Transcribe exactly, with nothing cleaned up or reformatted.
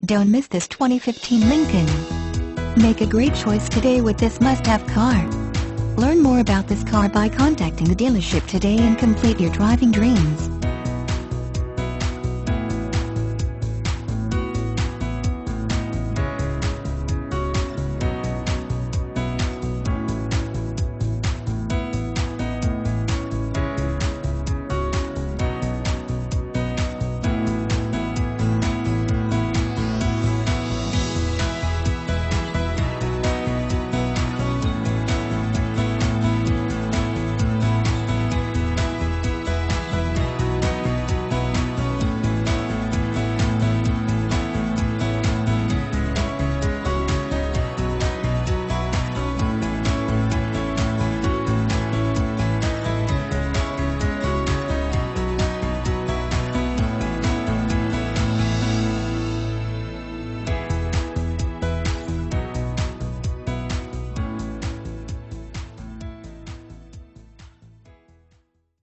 Don't miss this twenty fifteen Lincoln. Make a great choice today with this must-have car. Learn more about this car by contacting the dealership today and complete your driving dreams.